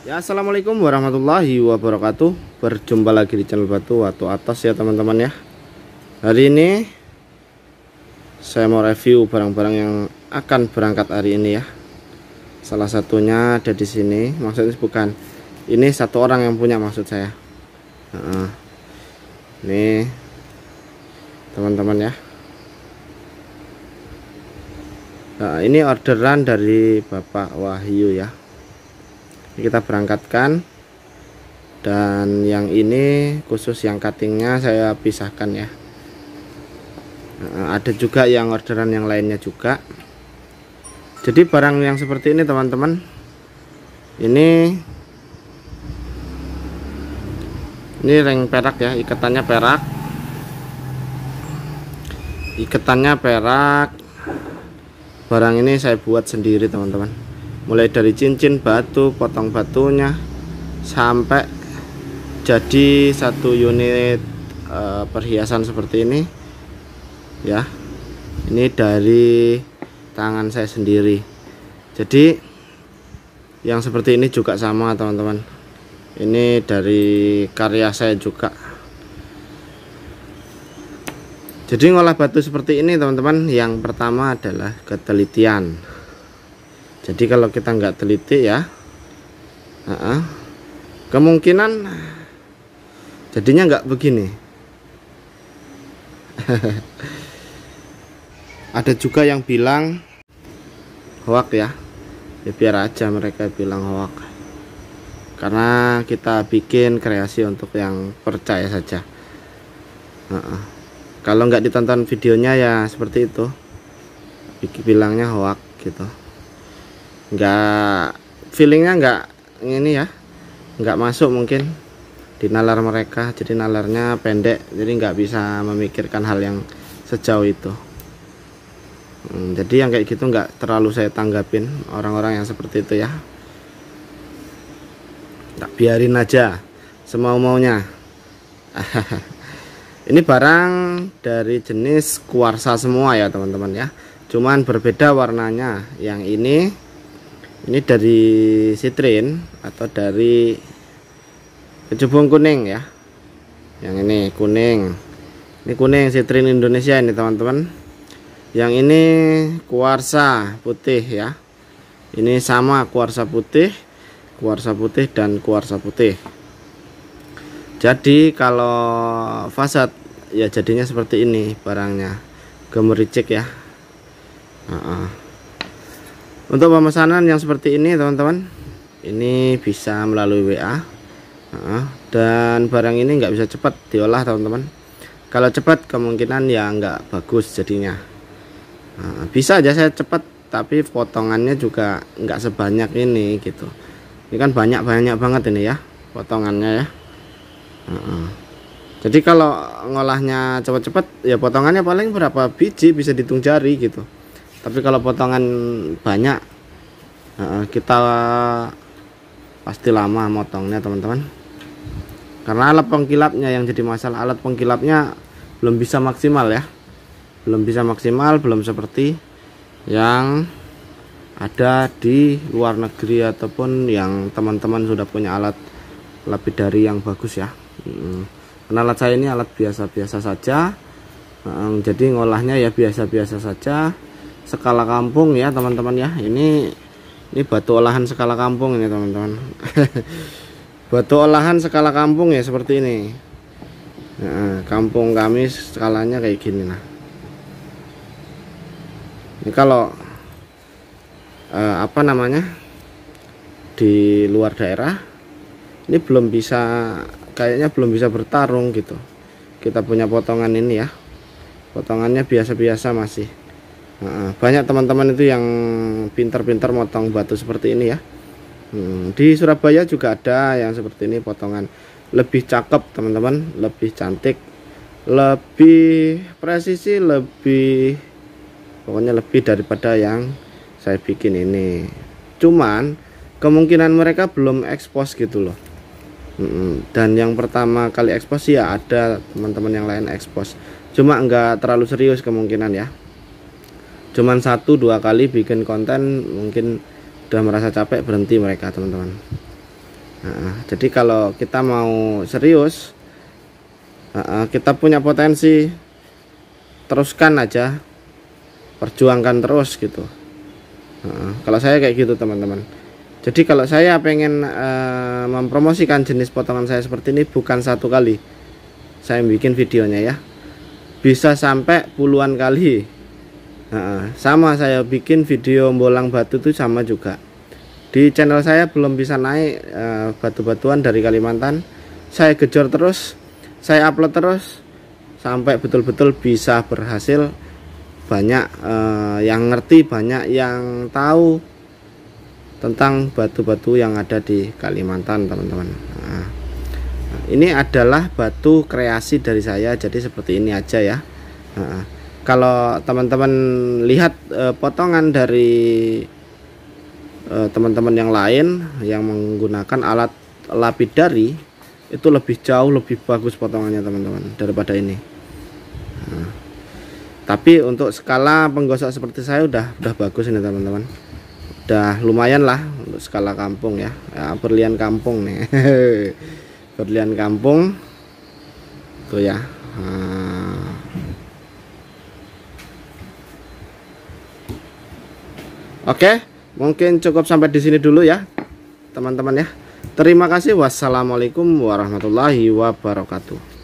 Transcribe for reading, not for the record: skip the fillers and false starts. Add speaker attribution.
Speaker 1: Ya, assalamualaikum warahmatullahi wabarakatuh. Berjumpa lagi di channel Batu Atas ya teman-teman ya. Hari ini saya mau review barang-barang yang akan berangkat hari ini ya. Salah satunya ada di sini. Maksudnya bukan ini satu orang yang punya, maksud saya. Nih teman-teman ya. Nah, ini orderan dari Bapak Wahyu ya. Kita berangkatkan, dan yang ini khusus yang cuttingnya saya pisahkan ya. Ada juga yang orderan yang lainnya juga. Jadi barang yang seperti ini teman-teman, ini ring perak ya, ikatannya perak. Barang ini saya buat sendiri teman-teman, mulai dari cincin, batu, potong batunya, sampai jadi satu unit perhiasan seperti ini ya. Ini dari tangan saya sendiri. Jadi yang seperti ini juga sama teman-teman, ini dari karya saya juga. Jadi ngolah batu seperti ini teman-teman, yang pertama adalah ketelitian. Jadi kalau kita nggak teliti ya, kemungkinan jadinya nggak begini. Ada juga yang bilang hoak ya, biar aja mereka bilang hoak, karena kita bikin kreasi untuk yang percaya saja. Kalau nggak ditonton videonya ya seperti itu, bilangnya hoak gitu. Nggak, feelingnya nggak ini ya, nggak masuk mungkin di nalar mereka. Jadi nalarnya pendek, jadi nggak bisa memikirkan hal yang sejauh itu. Jadi yang kayak gitu nggak terlalu saya tanggapin, orang-orang yang seperti itu ya. Tak biarin aja semau-maunya. Ini barang dari jenis kuarsa semua ya teman-teman ya, cuman berbeda warnanya. Yang ini dari sitrin atau dari kecubung kuning ya. Yang ini kuning sitrin Indonesia ini teman-teman. Yang ini kuarsa putih ya. Ini sama kuarsa putih dan kuarsa putih. Jadi kalau fasad ya jadinya seperti ini barangnya, gemericik ya. Untuk pemesanan yang seperti ini teman-teman, ini bisa melalui WA. Dan barang ini nggak bisa cepat diolah teman-teman. Kalau cepat kemungkinan ya nggak bagus jadinya. Bisa aja saya cepat, tapi potongannya juga nggak sebanyak ini gitu. Ini kan banyak banget ini ya potongannya ya. Jadi kalau ngolahnya cepat-cepat ya potongannya paling berapa biji bisa dihitung jari gitu. Tapi kalau potongan banyak, kita pasti lama motongnya teman-teman. Karena alat pengkilapnya yang jadi masalah, alat pengkilapnya belum bisa maksimal ya. Belum seperti yang ada di luar negeri ataupun yang teman-teman sudah punya alat lapidari yang bagus ya. Karena alat saya ini alat biasa-biasa saja. Jadi ngolahnya ya biasa-biasa saja. Skala kampung ya teman-teman ya. Ini batu olahan skala kampung ini teman-teman. Batu olahan skala kampung ya seperti ini. Kampung kami skalanya kayak gini nah. Ini kalau di luar daerah ini kayaknya belum bisa bertarung gitu. Kita punya potongan ini ya, potongannya biasa-biasa masih. Banyak teman-teman itu yang pintar-pintar motong batu seperti ini ya. Di Surabaya juga ada yang seperti ini, potongan lebih cakep teman-teman, lebih cantik, lebih presisi, pokoknya lebih daripada yang saya bikin ini. Cuman kemungkinan mereka belum ekspos gitu loh. Dan yang pertama kali ekspos ya ada teman-teman yang lain ekspos, cuma enggak terlalu serius kemungkinan ya. Cuman 1-2 kali bikin konten mungkin udah merasa capek, berhenti mereka teman-teman. Jadi kalau kita mau serius, kita punya potensi, teruskan aja, perjuangkan terus gitu. Kalau saya kayak gitu teman-teman. Jadi kalau saya pengen mempromosikan jenis potongan saya seperti ini, bukan satu kali saya bikin videonya ya, bisa sampai puluhan kali. Sama saya bikin video bolang batu itu sama juga. Di channel saya belum bisa naik batu-batuan dari Kalimantan. Saya gejor terus, saya upload terus sampai betul-betul bisa berhasil. Banyak yang ngerti, banyak yang tahu tentang batu-batu yang ada di Kalimantan teman-teman. Ini adalah batu kreasi dari saya, jadi seperti ini aja ya. Kalau teman-teman lihat potongan dari teman-teman yang lain yang menggunakan alat lapidari, itu lebih jauh lebih bagus potongannya teman-teman daripada ini. Tapi untuk skala penggosok seperti saya udah bagus ini teman-teman, udah lumayan lah untuk skala kampung ya, berlian kampung nih. Berlian kampung tuh ya. Oke, mungkin cukup sampai di sini dulu ya teman-teman ya. Terima kasih. Wassalamualaikum warahmatullahi wabarakatuh.